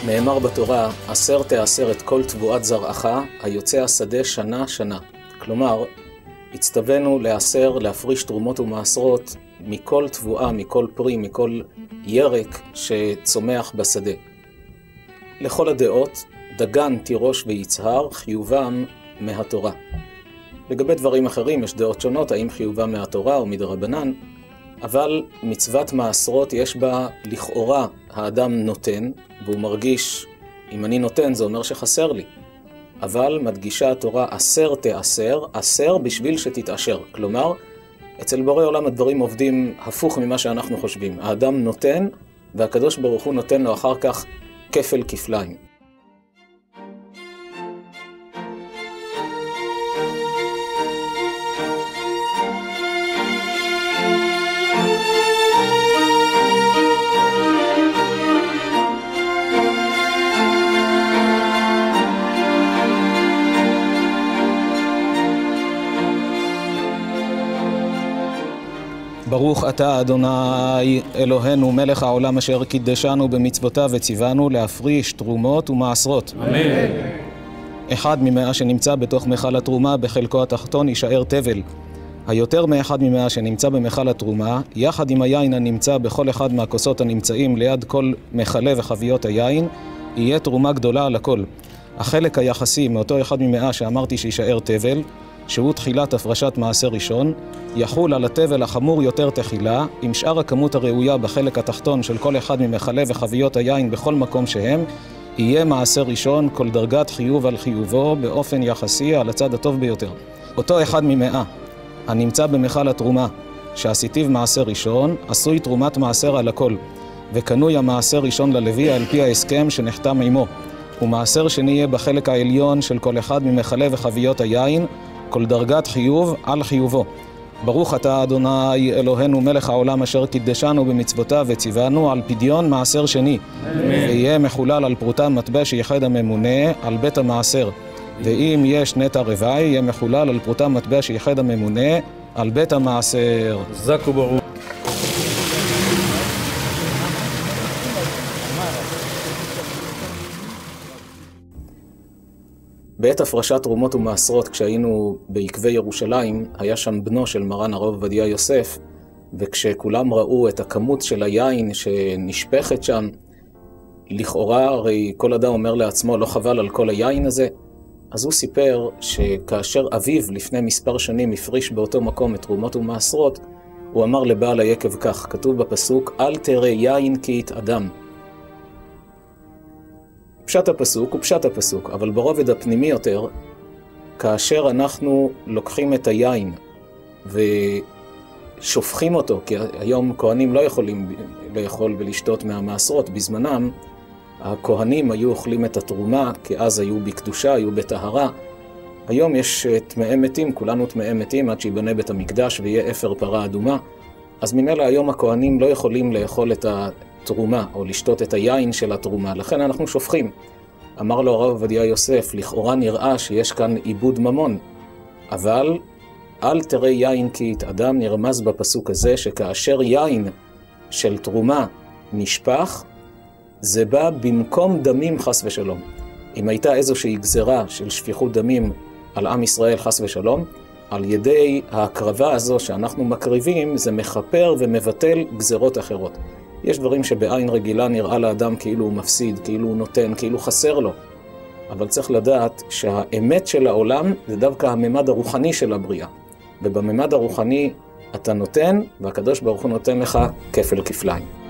נאמר בתורה, עשר תעשר את כל תבואת זרעך, היוצא השדה שנה שנה. כלומר, הצטווינו לעשר, להפריש תרומות ומעשרות מכל תבואה, מכל פרי, מכל ירק שצומח בשדה. לכל הדעות, דגן, תירוש ויצהר, חיובם מהתורה. לגבי דברים אחרים יש דעות שונות, האם חיובם מהתורה או מדרבנן, אבל מצוות מעשרות יש בה לכאורה האדם נותן, והוא מרגיש, אם אני נותן זה אומר שחסר לי. אבל מדגישה התורה, עשר תעשר, עשר בשביל שתתעשר. כלומר, אצל בורא עולם הדברים עובדים הפוך ממה שאנחנו חושבים. האדם נותן, והקדוש ברוך הוא נותן לו אחר כך כפל כפליים. ברוך אתה אדוני אלוהינו מלך העולם אשר קידשנו במצוותיו וציוונו להפריש תרומות ומעשרות. אמן. אחד ממאה שנמצא בתוך מכל התרומה בחלקו התחתון יישאר תבל. היותר מאחד ממאה שנמצא במכל התרומה, יחד עם היין הנמצא בכל אחד מהכוסות הנמצאים ליד כל מכלי וחביות היין, יהיה תרומה גדולה על הכל. החלק היחסי מאותו אחד ממאה שאמרתי שישאר תבל, שהוא תחילת הפרשת מעשר ראשון, יחול על התבל החמור יותר תחילה, עם שאר הכמות הראויה בחלק התחתון של כל אחד ממכלי וחביות היין בכל מקום שהם, יהיה מעשר ראשון כל דרגת חיוב על חיובו באופן יחסי על הצד הטוב ביותר. אותו אחד ממאה, הנמצא במכל התרומה, שעשיתיו מעשר ראשון, עשוי תרומת מעשר על הכל, וקנוי המעשר ראשון ללוי על פי ההסכם שנחתם עמו, ומעשר שני יהיה בחלק העליון של כל אחד ממכלי וחביות היין, כל דרגת חיוב על חיובו. ברוך אתה אדוני אלוהינו מלך העולם אשר קידשנו במצוותיו וציוונו על פדיון מעשר שני. ויהיה מחולל על פרוטה מטבע שיחד הממונה על בית המעשר. ואם יש נטע רווי, יהיה מחולל על פרוטה מטבע שיחד הממונה על בית המעשר. זכו ברוך. בעת הפרשת תרומות ומעשרות, כשהיינו בעקבי ירושלים, היה שם בנו של מרן הרב עובדיה יוסף, וכשכולם ראו את הכמות של היין שנשפכת שם, לכאורה הרי כל אדם אומר לעצמו לא חבל על כל היין הזה, אז הוא סיפר שכאשר אביו לפני מספר שנים הפריש באותו מקום את תרומות ומעשרות, הוא אמר לבעל היקב כך, כתוב בפסוק, אל תראה יין כי יתאדם. פשט הפסוק הוא פשט הפסוק, אבל ברובד הפנימי יותר, כאשר אנחנו לוקחים את היין ושופכים אותו, כי היום כהנים לא יכולים לאכול ולשתות מהמעשרות, בזמנם הכהנים היו אוכלים את התרומה, כי אז היו בקדושה, היו בטהרה. היום יש טמאי מתים, כולנו טמאי מתים עד שיבנה בית המקדש ויהיה אפר פרה אדומה, אז ממילא היום הכהנים לא יכולים לאכול את התרומה או לשתות את היין של התרומה, לכן אנחנו שופכים. אמר לו הרב עובדיה יוסף, לכאורה נראה שיש כאן עיבוד ממון, אבל אל תראה יין כי יתאדם, נרמז בפסוק הזה שכאשר יין של תרומה נשפך, זה בא במקום דמים חס ושלום. אם הייתה איזושהי גזרה של שפיכות דמים על עם ישראל חס ושלום, על ידי ההקרבה הזו שאנחנו מקריבים, זה מחפר ומבטל גזרות אחרות. יש דברים שבעין רגילה נראה לאדם כאילו הוא מפסיד, כאילו הוא נותן, כאילו חסר לו. אבל צריך לדעת שהאמת של העולם זה דווקא הממד הרוחני של הבריאה. ובממד הרוחני אתה נותן, והקדוש ברוך הוא נותן לך כפל כפליים.